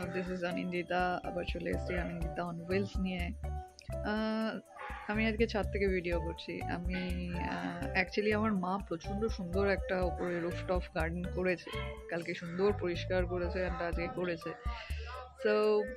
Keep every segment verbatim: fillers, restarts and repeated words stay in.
This is Anindita, আবার চলে এসেছি অনিন্দিতা অন হুইলস নিয়ে। আহ, আমি আজকে ছাদ থেকে ভিডিও করছি। আমি অ্যাকচুয়ালি আমার মা প্রচণ্ড সুন্দর একটা ওপরে রুফটপ গার্ডেন করেছে, কালকে সুন্দর পরিষ্কার করেছে আর আজকে করেছে। সো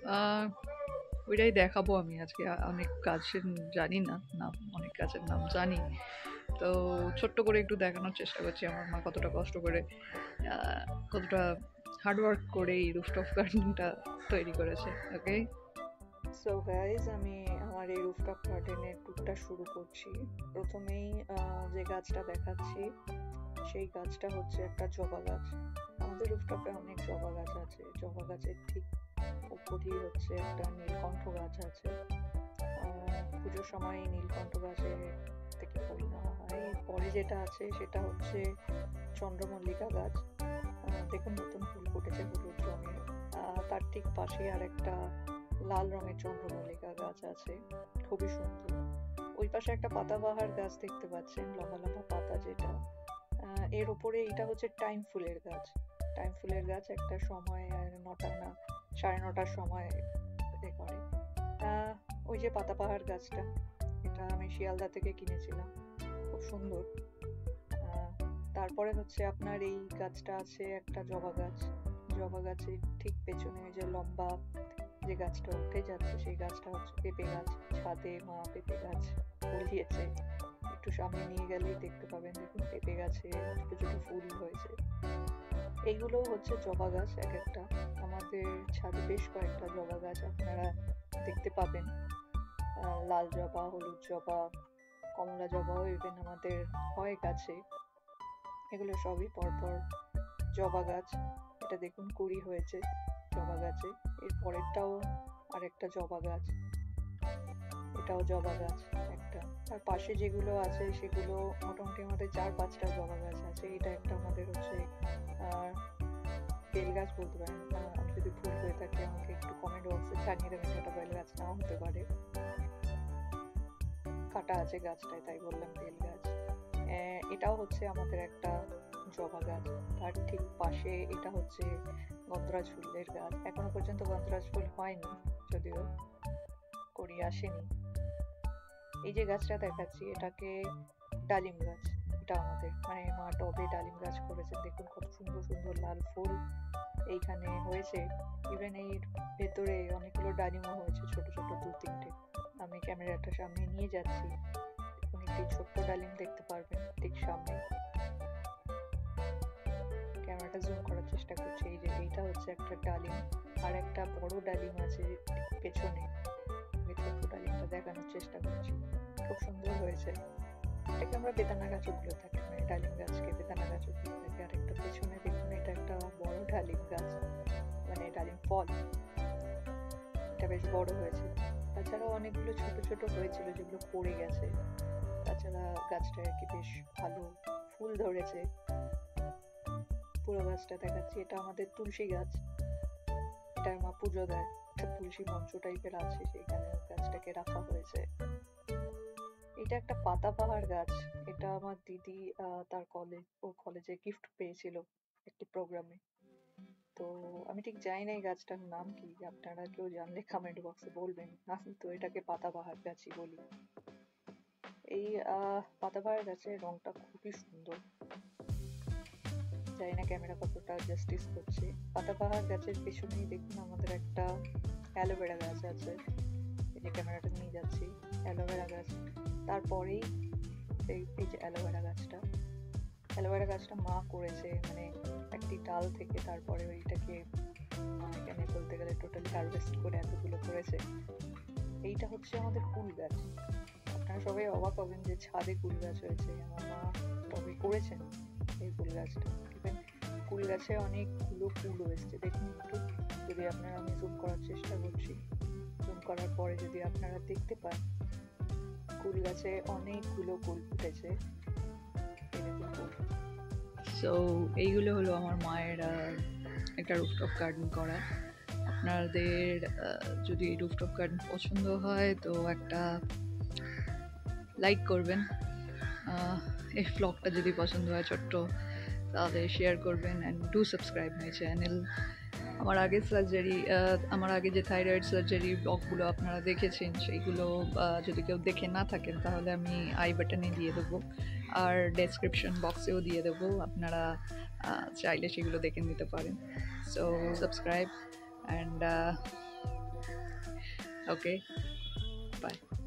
ওইটাই দেখাবো আমি আজকে। অনেক গাছের জানি না নাম, অনেক গাছের নাম জানি, তো ছোট্ট করে একটু দেখানোর চেষ্টা করছি আমার মা কতটা কষ্ট করে, আহ, কতটা হার্ডওয়ার্ক করে এই রুফটপ গার্ডেনটা তৈরি করেছে। ওকে, সো গাইজ, আমি আমার এই রুফটপ গার্ডেনের ট্যুরটা শুরু করছি। প্রথমেই আহ, যে গাছটা দেখাচ্ছি সেই গাছটা হচ্ছে একটা জবা গাছ। আমাদের রুফটপে অনেক জবা গাছ আছে। জবা গাছের ঠিক উপরেই হচ্ছে একটা নীলকণ্ঠ গাছ আছে। আহ, পুজোর সময় এই নীলকণ্ঠ গাছের থেকে ফুল নেওয়া হয়। পরে যেটা আছে সেটা হচ্ছে চন্দ্রমল্লিকা গাছ। আহ, দেখুন নতুন ফুল ফুটেছে হলুদ রঙের। আহ, তার ঠিক পাশে আর একটা লাল রঙের চন্দ্রমল্লিকা গাছ আছে, খুবই সুন্দর। ওই পাশে একটা পাতাবাহার গাছ দেখতে পাচ্ছেন, লম্বা লম্বা পাতা যেটা। আহ, এর উপরে এটা হচ্ছে টাইম ফুলের গাছ। টাইম ফুলের গাছ একটা সময় নটা না সাড়ে নটার সময় এ করে। আহ, ওই যে পাতাবাহার গাছটা, এটা আমি শিয়ালদা থেকে কিনেছিলাম, খুব সুন্দর। আহ, তারপরে হচ্ছে আপনার এই গাছটা আছে একটা জবা গাছ। জবা গাছের ঠিক পেছনে ওই যে লম্বা যে গাছটা উঠে যাচ্ছে সেই গাছটা হচ্ছে পেঁপে গাছ। ছাদে মা পেঁপে গাছ ফলিয়েছে, একটু সামনে নিয়ে গেলেই দেখতে পাবেন। দেখুন পেঁপে গাছে ছোট ছোট ফুল হয়েছে। এইগুলো হচ্ছে জবা গাছ এক একটা। আমাদের ছাদে বেশ কয়েকটা জবা গাছ আপনারা দেখতে পাবেন। লাল জবা, হলুদ জবা, কমলা জবাও ইভেন আমাদের হয় গাছে। এগুলো সবই পরপর জবা গাছ। এটা দেখুন কুড়ি হয়েছে জবা গাছে। এর পরেরটাও আর একটা জবা গাছ, এটাও জবা গাছ একটা। আর পাশে যেগুলো আছে সেগুলো মোটামুটি আমাদের চার পাঁচটা জবা গাছ আছে। এটা একটা আমাদের হচ্ছে আর বেল গাছ বলতে পারেন। আমি যদি ভুল হয়ে থাকে আমাকে একটু কমেন্ট বক্সে জানিয়ে দেবেন, এটা বেল গাছ নাও হতে পারে, কাটা আছে গাছটায় তাই বললাম বেল গাছ। এটাও হচ্ছে আমাদের একটা জবা গাছ। তার ঠিক পাশে এটা হচ্ছে গন্ধরাজ ফুলের গাছ। এখনো পর্যন্ত গন্ধরাজ ফুল হয়নি, যদিও করি আসেনি। এই যে গাছটা দেখাচ্ছি এটাকে ডালিম গাছ। এটা আমাদের মানে মা টবে ডালিম গাছ করেছে। দেখুন কত সুন্দর সুন্দর লাল ফুল এইখানে হয়েছে। ইভেন এর ভেতরে অনেকগুলো ডালিমও হয়েছে, ছোট ছোট দু তিনটে। আমি ক্যামেরাটা সামনে নিয়ে যাচ্ছি, দেখুন একটি ছোট্ট ডালিম দেখতে পারবেন ঠিক সামনে। ক্যামেরাটা জুম করার চেষ্টা করছি। এই যে এইটা হচ্ছে একটা ডালিম, আর একটা বড় ডালিম আছে পেছনে। ছোট্ট ডালিমটা দেখানোর চেষ্টা করছি, খুব সুন্দর হয়েছে। এটাকে আমরা বেদানা গাছও বলে থাকি, মানে ডালিম গাছকে বেদানা গাছও বলে থাকি। আর একটা পেছনে দেখুন এটা একটা বড় ডালিম গাছ, মানে ডালিম ফল, এটা বেশ বড় হয়েছে। তাছাড়াও অনেকগুলো ছোট ছোট হয়েছিল যেগুলো পড়ে গেছে। তাছাড়া গাছটা আর কি বেশ ভালো ফুল ধরেছে। পুরো গাছটা দেখাচ্ছি, এটা আমাদের তুলসী গাছ। এটা মা পুজো দেয়, একটা তুলসী মঞ্চ টাইপের আছে, সেইখানে গাছটাকে রাখা হয়েছে। এটা একটা পাতাবাহার গাছ। এটা আমার দিদি তার কলেজ ও কলেজে গিফট পেয়েছিল একটি প্রোগ্রামে। তো আমি ঠিক জানি না এই গাছটার নাম কি, আপনারা কেউ জানলে কমেন্ট বক্সে বলবেন। আমি তো এটাকে পাতাবাহার গাছই বলি। এই আহ পাতাবাহার গাছের রংটা খুবই সুন্দর, জানি না ক্যামেরা কতটা জাস্টিস করছে। পাতাবাহার গাছের পেছনেই দেখুন আমাদের একটা অ্যালোভেরা গাছ আছে। এই যে ক্যামেরাটা নিয়ে যাচ্ছি, অ্যালোভেরা গাছ। তারপরেই এই এই যে অ্যালোভেরা গাছটা, অ্যালোভেরা গাছটা মা করেছে, মানে একটি ডাল থেকে তারপরে ওইটাকে এখানে বলতে গেলে টোটালি হারভেস্ট করে এতগুলো করেছে। এইটা হচ্ছে আমাদের কুল গাছ। আপনারা সবাই অবাক হবেন যে ছাদে কুল গাছ হয়েছে। আমার মা তবে করেছেন এই কুল গাছটা। ইভেন কুল গাছে অনেকগুলো ফুলও এসছে, দেখুন একটু যদি আপনারা, আমি জুম করার চেষ্টা করছি, জুম করার পরে যদি আপনারা দেখতে পান কুল গাছে অনেকগুলো ফুল ফুটেছে। সো এইগুলো হলো আমার মায়ের একটা রুফটপ গার্ডেন করা। আপনাদের যদি রুফটপ গার্ডেন পছন্দ হয় তো একটা লাইক করবেন। এই ব্লগটা যদি পছন্দ হয় ছোট্ট, তাহলে শেয়ার করবেন, and do subscribe my channel আমার আগের সার্জারি আমার আগে যে থাইরয়েড সার্জারি ব্লগগুলো আপনারা দেখেছেন সেইগুলো আহ, যদি কেউ দেখে না থাকেন তাহলে আমি আই বাটনে দিয়ে দেবো আর ডেসক্রিপশন বক্সেও দিয়ে দেবো, আপনারা আহ, চাইলে সেগুলো দেখে নিতে পারেন। So subscribe and okay, by.